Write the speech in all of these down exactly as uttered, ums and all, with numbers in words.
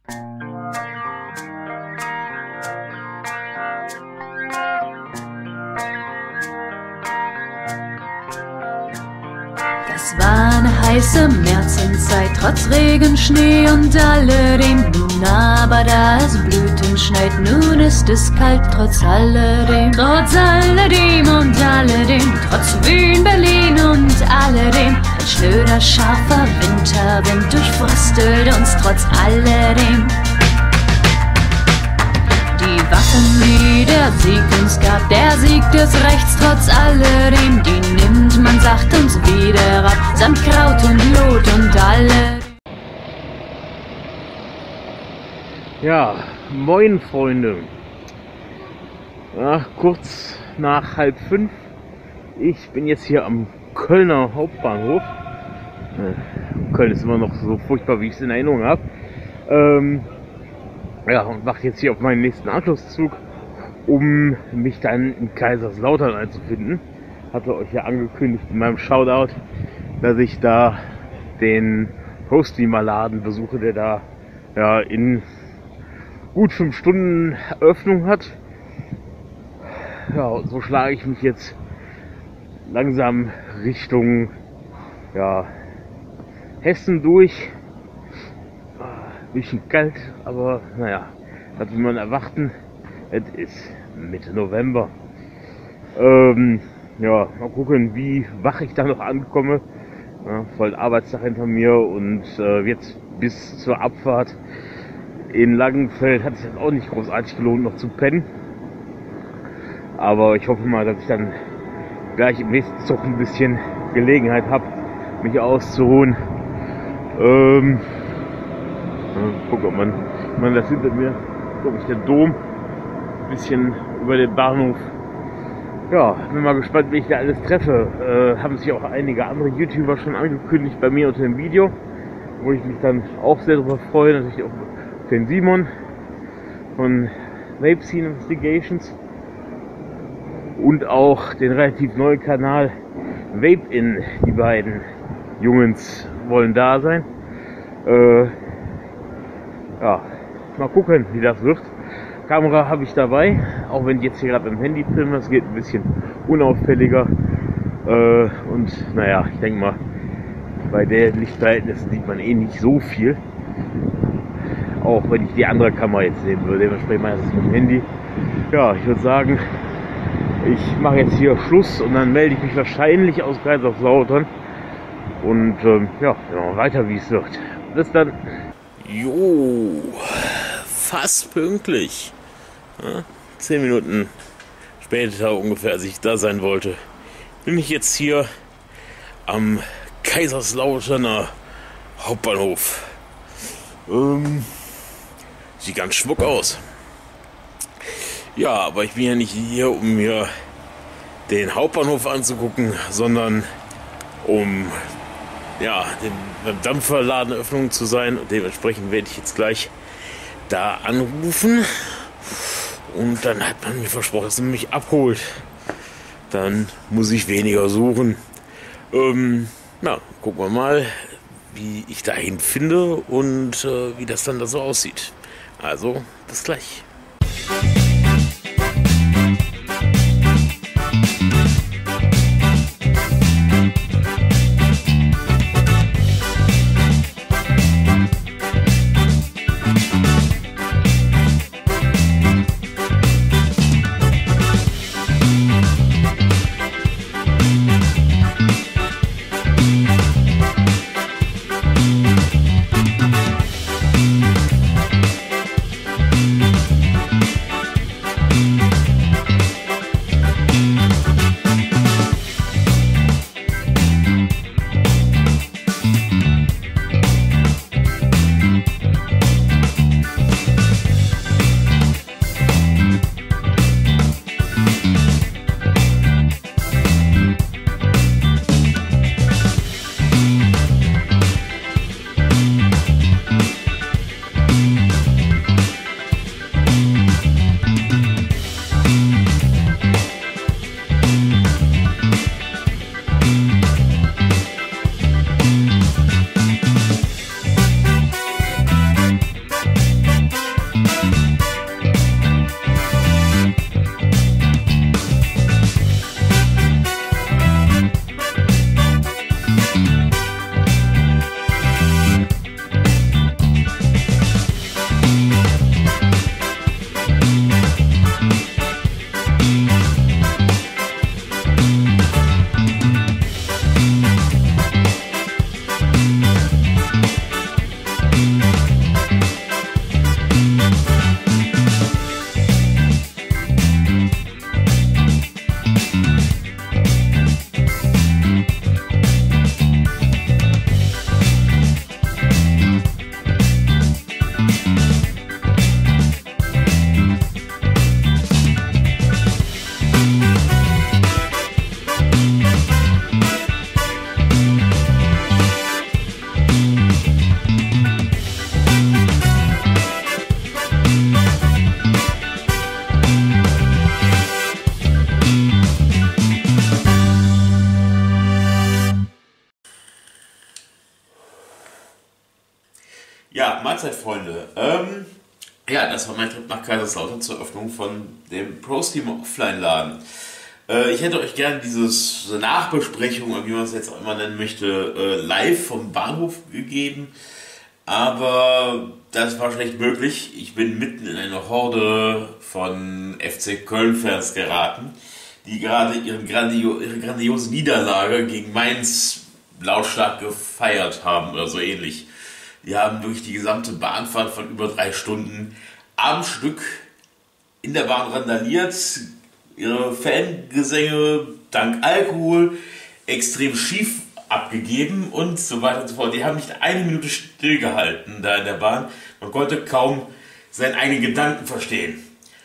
Es war eine heiße Märzenzeit, trotz Regen, Schnee und alledem. Nun aber da es Blüten schneit, nun ist es kalt, trotz alledem. Trotz alledem und alledem, trotz Wien, Berlin und alledem. Ein schnöder, scharfer Winterwind durchfröstelt uns trotz alledem. Die Waffen, die der Sieg uns gab, der Sieg des Rechts trotz alledem, die nimmt man sacht uns wieder ab, samt Kraut und Blut und alle. Ja, moin Freunde. Ja, kurz nach halb fünf. Ich bin jetzt hier am Kölner Hauptbahnhof. Köln ist immer noch so furchtbar, wie ich es in Erinnerung habe. Ähm, Ja, und warte jetzt hier auf meinen nächsten Anschlusszug, um mich dann in Kaiserslautern einzufinden. Hatte euch ja angekündigt in meinem Shoutout, dass ich da den Postbeamer-Laden besuche, der da ja in gut fünf Stunden Öffnung hat. Ja, und so schlage ich mich jetzt langsam Richtung ja, Hessen durch. Bisschen kalt, aber naja, das will man erwarten. Es ist Mitte November. Ähm, ja, mal gucken, wie wach ich da noch ankomme. Ja, voll Arbeitstag hinter mir und äh, jetzt bis zur Abfahrt in Langenfeld hat sich das auch nicht großartig gelohnt, noch zu pennen. Aber ich hoffe mal, dass ich dann gleich im nächsten Zug ein bisschen Gelegenheit habe, mich auszuruhen. Ähm, Guck, ob man, man das hinter mir, glaube ich, der Dom, ein bisschen über den Bahnhof. Ja, bin mal gespannt, wie ich da alles treffe. Äh, haben sich auch einige andere YouTuber schon angekündigt bei mir unter dem Video, wo ich mich dann auch sehr darüber freue. Natürlich auch den Simon von Vape Scene Investigations und auch den relativ neuen Kanal Vape In. Die beiden Jungs wollen da sein. Äh, Ja, mal gucken, wie das wird. Kamera habe ich dabei, auch wenn ich jetzt hier gerade im Handy filme, das geht ein bisschen unauffälliger. Äh, und naja, ich denke mal, bei den Lichtverhältnissen sieht man eh nicht so viel. Auch wenn ich die andere Kamera jetzt sehen würde, dementsprechend meistens mit dem Handy. Ja, ich würde sagen, ich mache jetzt hier Schluss und dann melde ich mich wahrscheinlich aus Kaiserslautern. Und ähm, ja, genau, weiter wie es wird. Bis dann. Jo, fast pünktlich. Ja, zehn Minuten später ungefähr, als ich da sein wollte, bin ich jetzt hier am Kaiserslauterner Hauptbahnhof. Ähm, sieht ganz schmuck aus. Ja, aber ich bin ja nicht hier, um mir den Hauptbahnhof anzugucken, sondern um ja, den Dampferladenöffnung zu sein, und dementsprechend werde ich jetzt gleich da anrufen und dann hat man mir versprochen, dass man mich abholt. Dann muss ich weniger suchen. Ähm, na, gucken wir mal, wie ich dahin finde und äh, wie das dann da so aussieht. Also, bis gleich. Mahlzeit, Freunde. Ähm, ja, das war mein Trip nach Kaiserslautern zur Öffnung von dem ProSteamer Offline-Laden. Äh, ich hätte euch gerne dieses so Nachbesprechung, oder wie man es jetzt auch immer nennen möchte, äh, live vom Bahnhof gegeben. Aber das war schlecht möglich. Ich bin mitten in eine Horde von F C Köln-Fans geraten, die gerade ihren grandio- ihre grandiose Niederlage gegen Mainz lautstark gefeiert haben oder so ähnlich. Die haben durch die gesamte Bahnfahrt von über drei Stunden am Stück in der Bahn randaliert, ihre Fangesänge dank Alkohol extrem schief abgegeben und so weiter und so fort. Die haben nicht eine Minute stillgehalten da in der Bahn. Man konnte kaum seinen eigenen Gedanken verstehen.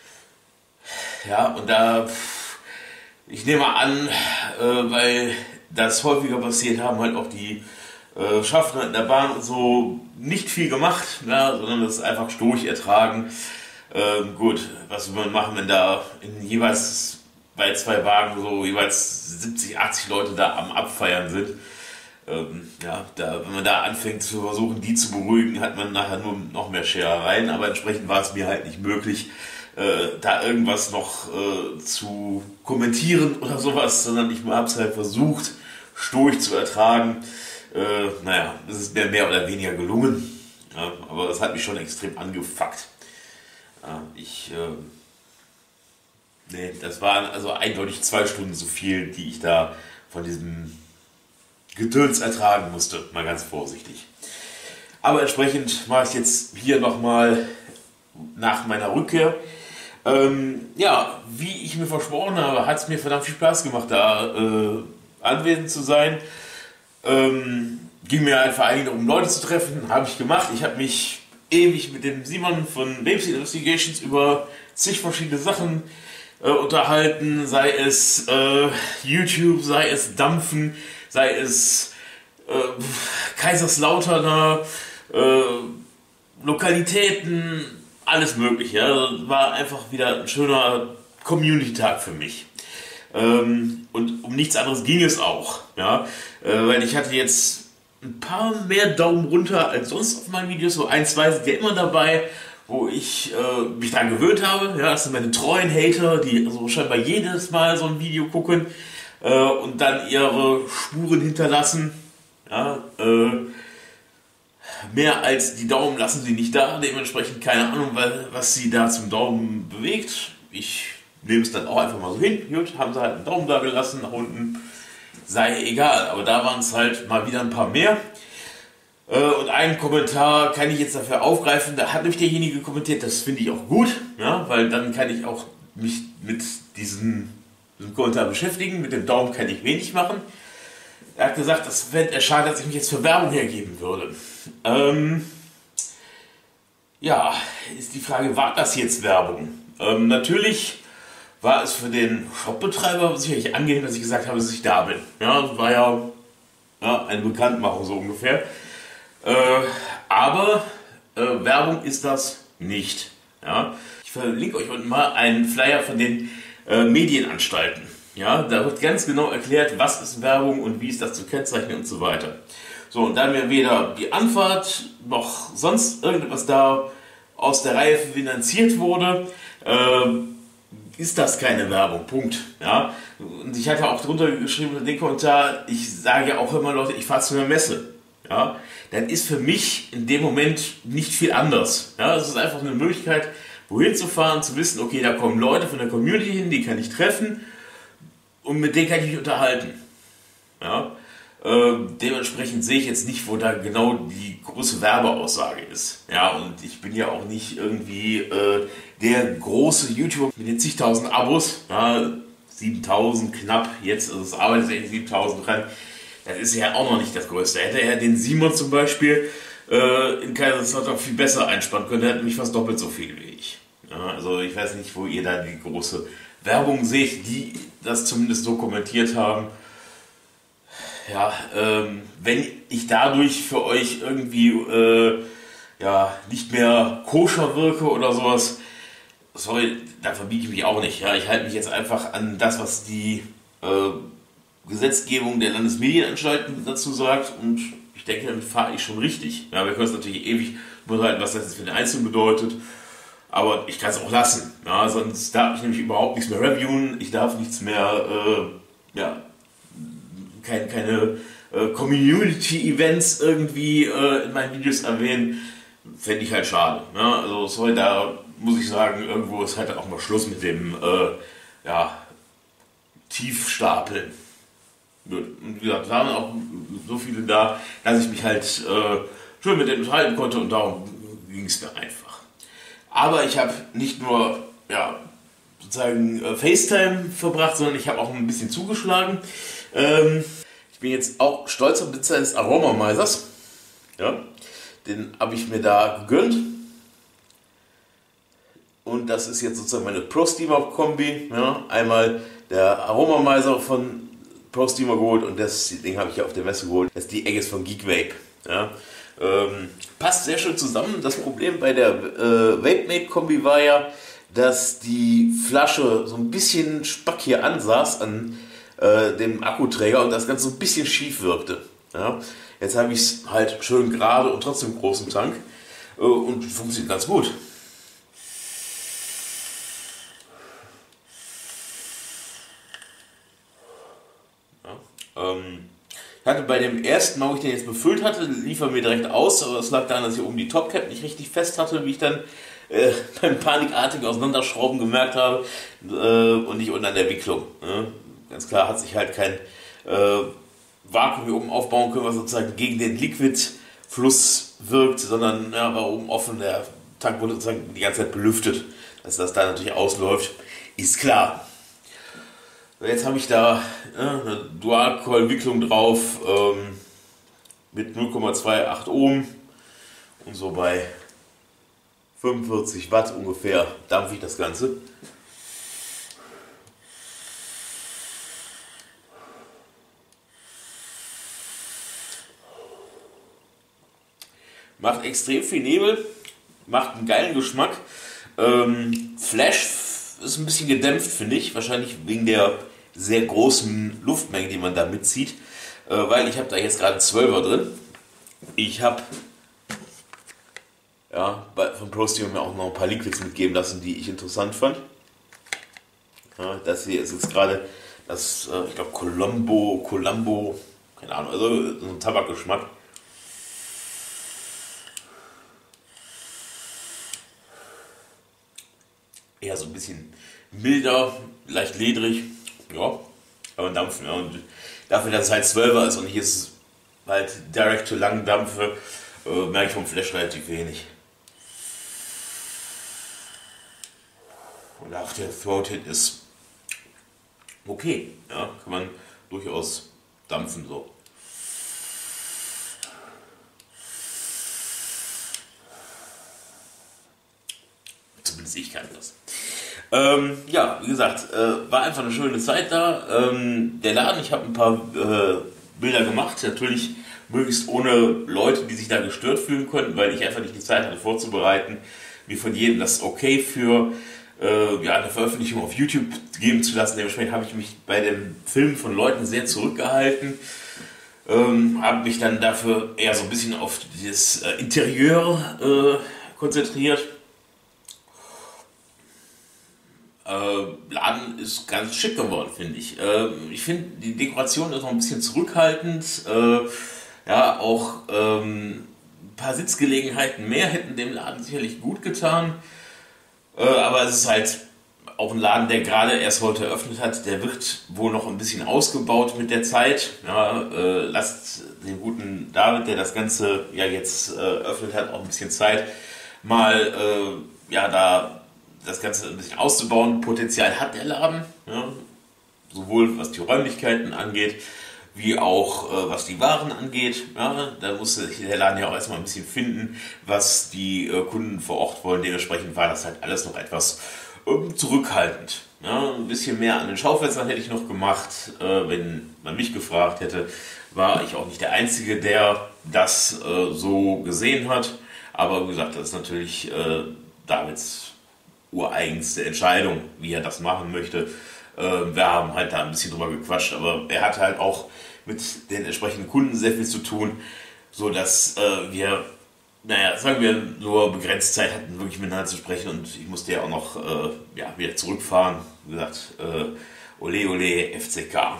Ja, und da, ich nehme an, äh, weil das häufiger passiert, haben halt auch die äh, Schaffner in der Bahn und so nicht viel gemacht, ja, sondern das einfach stoisch ertragen. Ähm, gut, was will man machen, wenn da in jeweils bei zwei Wagen so jeweils siebzig, achtzig Leute da am Abfeiern sind. Ähm, ja, da, wenn man da anfängt zu versuchen, die zu beruhigen, hat man nachher nur noch mehr Scherereien, aber entsprechend war es mir halt nicht möglich, äh, da irgendwas noch äh, zu kommentieren oder sowas, sondern ich habe es halt versucht, stoisch zu ertragen. Äh, naja, es ist mir mehr oder weniger gelungen, ja, aber das hat mich schon extrem angefuckt. Ja, ich, äh, nee, das waren also eindeutig zwei Stunden so viel, die ich da von diesem Gedöns ertragen musste, mal ganz vorsichtig. Aber entsprechend mache ich jetzt hier nochmal nach meiner Rückkehr. Ähm, ja, wie ich mir versprochen habe, hat es mir verdammt viel Spaß gemacht, da äh, anwesend zu sein. Ähm, ging mir einfach eigentlich um Leute zu treffen, habe ich gemacht. Ich habe mich ewig mit dem Simon von Babysit Investigations über zig verschiedene Sachen äh, unterhalten, sei es äh, YouTube, sei es Dampfen, sei es äh, Kaiserslauterner, äh, Lokalitäten, alles mögliche. Ja. War einfach wieder ein schöner Community-Tag für mich. Ähm, und um nichts anderes ging es auch. Ja. Äh, weil ich hatte jetzt ein paar mehr Daumen runter als sonst auf meinen Videos. So ein, zwei sind ja immer dabei, wo ich äh, mich daran gewöhnt habe. Ja, das sind meine treuen Hater, die also scheinbar jedes Mal so ein Video gucken äh, und dann ihre Spuren hinterlassen. Ja, äh, mehr als die Daumen lassen sie nicht da. Dementsprechend keine Ahnung, weil, was sie da zum Daumen bewegt. Ich nehme es dann auch einfach mal so hin. Gut, haben sie halt einen Daumen da gelassen, nach unten. Sei egal, aber da waren es halt mal wieder ein paar mehr. Äh, und einen Kommentar kann ich jetzt dafür aufgreifen, da hat nämlich derjenige kommentiert, das finde ich auch gut, ja, weil dann kann ich auch mich mit diesem, diesem Kommentar beschäftigen, mit dem Daumen kann ich wenig machen. Er hat gesagt, das fände er schade, dass ich mich jetzt für Werbung hergeben würde. Ähm, ja, ist die Frage, war das jetzt Werbung? Ähm, natürlich war es für den Shopbetreiber sicherlich angenehm, dass ich gesagt habe, dass ich da bin. Ja, das war ja, ja eine Bekanntmachung so ungefähr. Äh, aber äh, Werbung ist das nicht. Ja. Ich verlinke euch unten mal einen Flyer von den äh, Medienanstalten. Ja, da wird ganz genau erklärt, was ist Werbung und wie ist das zu kennzeichnen und so weiter. So, und da mir weder die Anfahrt noch sonst irgendetwas da aus der Reihe finanziert wurde, äh, ist das keine Werbung, Punkt. Ja? Und ich hatte auch drunter geschrieben unter den Kommentar, ich sage ja auch immer, Leute, ich fahre zu einer Messe. Ja? Dann ist für mich in dem Moment nicht viel anders. Ja? Es ist einfach eine Möglichkeit, wohin zu fahren, zu wissen, okay, da kommen Leute von der Community hin, die kann ich treffen und mit denen kann ich mich unterhalten. Ja? Äh, dementsprechend sehe ich jetzt nicht, wo da genau die große Werbeaussage ist. Ja, und ich bin ja auch nicht irgendwie äh, der große YouTuber mit den zigtausend Abos, ja, siebentausend knapp, jetzt also es arbeitet echt siebentausend dran. Das ist ja auch noch nicht das Größte. Hätte er den Simon zum Beispiel äh, in Kaiserslautern viel besser einspannen können, der hat nämlich fast doppelt so viel wie ich. Ja, also ich weiß nicht, wo ihr da die große Werbung seht, die das zumindest so kommentiert haben. Ja, ähm, wenn ich dadurch für euch irgendwie äh, ja, nicht mehr koscher wirke oder sowas, sorry, da verbiege ich mich auch nicht. Ja, ich halte mich jetzt einfach an das, was die äh, Gesetzgebung der Landesmedienanstalten dazu sagt und ich denke, damit fahre ich schon richtig. Ja, wir können es natürlich ewig muss halt, was das jetzt für den Einzelnen bedeutet. Aber ich kann es auch lassen. Ja, sonst darf ich nämlich überhaupt nichts mehr reviewen. Ich darf nichts mehr, äh, ja, kein, keine äh, Community-Events irgendwie äh, in meinen Videos erwähnen. Fände ich halt schade. Ja, also sorry, da muss ich sagen, irgendwo ist halt auch mal Schluss mit dem äh, ja, Tiefstapeln. Und wie gesagt, da waren auch so viele da, dass ich mich halt äh, schön mit denen unterhalten konnte und darum ging es mir einfach. Aber ich habe nicht nur ja, sozusagen äh, FaceTime verbracht, sondern ich habe auch ein bisschen zugeschlagen. Ähm, ich bin jetzt auch stolzer Besitzer des Aromameisers. Ja, den habe ich mir da gegönnt. Und das ist jetzt sozusagen meine Pro-Steamer-Kombi. Ja, einmal der Aromamiser von Pro-Steamer geholt und das Ding habe ich ja auf der Messe geholt. Das ist die Egges von Geek Vape. Ja, ähm, passt sehr schön zusammen. Das Problem bei der äh, Vape-Mate-Kombi war ja, dass die Flasche so ein bisschen spack hier ansaß an äh, dem Akkuträger und das Ganze so ein bisschen schief wirkte. Ja, jetzt habe ich es halt schön gerade und trotzdem großen Tank äh, und funktioniert ganz gut. Ich hatte bei dem ersten Mal, wo ich den jetzt befüllt hatte, lief er mir direkt aus, aber das lag daran, dass ich oben die Topcap nicht richtig fest hatte, wie ich dann äh, beim panikartigen Auseinanderschrauben gemerkt habe äh, und nicht unten an der Wicklung. Ne? Ganz klar hat sich halt kein äh, Vakuum hier oben aufbauen können, was sozusagen gegen den Liquid-Fluss wirkt, sondern ja, war oben offen, der Tank wurde sozusagen die ganze Zeit belüftet. Dass das da natürlich ausläuft, ist klar. Jetzt habe ich da äh, eine Dual-Coil-Wicklung drauf ähm, mit null Komma achtundzwanzig Ohm und so bei fünfundvierzig Watt ungefähr dampfe ich das Ganze. Macht extrem viel Nebel, macht einen geilen Geschmack. Ähm, Flash ist ein bisschen gedämpft, finde ich. Wahrscheinlich wegen der sehr großen Luftmenge, die man da mitzieht. Äh, weil ich habe da jetzt gerade einen zwölfer drin. Ich habe ja, von ProSteamer mir auch noch ein paar Liquids mitgeben lassen, die ich interessant fand. Ja, das hier ist jetzt gerade das, äh, ich glaube, Colombo, Colombo, keine Ahnung, also so ein Tabakgeschmack. Eher so ein bisschen milder, leicht ledrig, ja, aber dampfen. Ja. Und dafür, dass es halt zwölfer ist und nicht ist halt direkt to lang dampfe, äh, merke ich vom Flash relativ wenig. Und auch der Throat-Hit ist okay, ja, kann man durchaus dampfen so. Zumindest ich kann das. Ähm, ja, wie gesagt, äh, war einfach eine schöne Zeit da. Ähm, der Laden, ich habe ein paar äh, Bilder gemacht, natürlich möglichst ohne Leute, die sich da gestört fühlen konnten, weil ich einfach nicht die Zeit hatte vorzubereiten, mir von jedem das okay für äh, ja, eine Veröffentlichung auf YouTube geben zu lassen. Dementsprechend habe ich mich bei dem Film von Leuten sehr zurückgehalten, ähm, habe mich dann dafür eher so ein bisschen auf das äh, Interieur äh, konzentriert. Äh, Laden ist ganz schick geworden, finde ich. Äh, ich finde, die Dekoration ist noch ein bisschen zurückhaltend. Äh, ja, auch ähm, ein paar Sitzgelegenheiten mehr hätten dem Laden sicherlich gut getan. Äh, aber es ist halt auch ein Laden, der gerade erst heute eröffnet hat. Der wird wohl noch ein bisschen ausgebaut mit der Zeit. Ja, äh, lasst den guten David, der das Ganze ja jetzt äh, eröffnet hat, auch ein bisschen Zeit, mal äh, ja da das Ganze ein bisschen auszubauen. Potenzial hat der Laden, ja, sowohl was die Räumlichkeiten angeht, wie auch äh, was die Waren angeht. Ja, da musste der Laden ja auch erstmal ein bisschen finden, was die äh, Kunden vor Ort wollen. Dementsprechend war das halt alles noch etwas ähm, zurückhaltend. Ja, ein bisschen mehr an den Schaufenstern hätte ich noch gemacht, äh, wenn man mich gefragt hätte. War ich auch nicht der Einzige, der das äh, so gesehen hat. Aber wie gesagt, das ist natürlich äh, Davids ureigenste Entscheidung, wie er das machen möchte. Äh, wir haben halt da ein bisschen drüber gequatscht, aber er hat halt auch mit den entsprechenden Kunden sehr viel zu tun, so dass äh, wir naja, sagen wir, nur begrenzt Zeit hatten, wirklich miteinander zu sprechen und ich musste ja auch noch äh, ja, wieder zurückfahren. Wie gesagt, äh, ole ole F C K.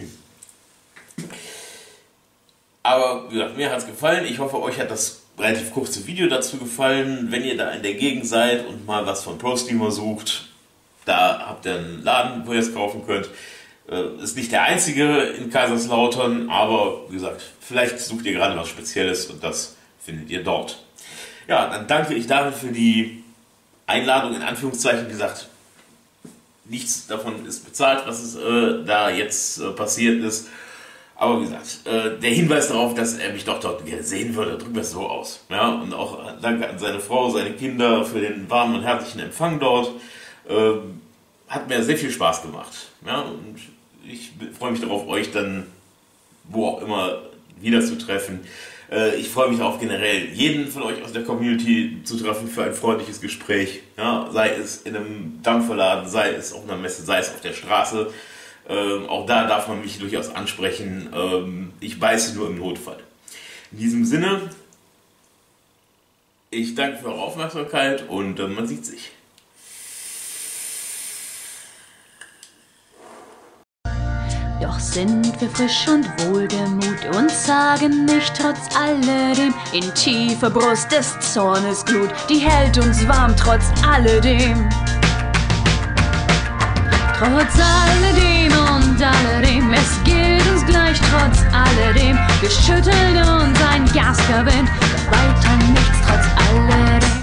Aber wie gesagt, mir hat es gefallen. Ich hoffe, euch hat das relativ kurze Video dazu gefallen. Wenn ihr da in der Gegend seid und mal was von ProStreamer sucht, da habt ihr einen Laden, wo ihr es kaufen könnt. Äh, ist nicht der einzige in Kaiserslautern, aber wie gesagt, vielleicht sucht ihr gerade was Spezielles und das findet ihr dort. Ja, dann danke ich David für die Einladung, in Anführungszeichen. Wie gesagt, nichts davon ist bezahlt, was es, äh, da jetzt äh, passiert ist. Aber wie gesagt, äh, der Hinweis darauf, dass er mich doch dort gerne sehen würde, drücken wir es so aus. Ja, und auch danke an seine Frau, seine Kinder für den warmen und herzlichen Empfang dort. Äh, hat mir sehr viel Spaß gemacht. Ja, und ich freue mich darauf, euch dann wo auch immer wiederzutreffen. Ich freue mich auch generell, jeden von euch aus der Community zu treffen für ein freundliches Gespräch. Ja, sei es in einem Dampferladen, sei es auf einer Messe, sei es auf der Straße. Ähm, auch da darf man mich durchaus ansprechen. Ähm, ich beiße nur im Notfall. In diesem Sinne, ich danke für eure Aufmerksamkeit und äh, man sieht sich. Doch sind wir frisch und wohlgemut und sagen nicht trotz alledem, in tiefer Brust des Zornes Glut, die hält uns warm trotz alledem. Trotz alledem und alledem, es gilt uns gleich trotz alledem, geschüttelt uns ein garstiger Wind, doch weiter nichts trotz alledem.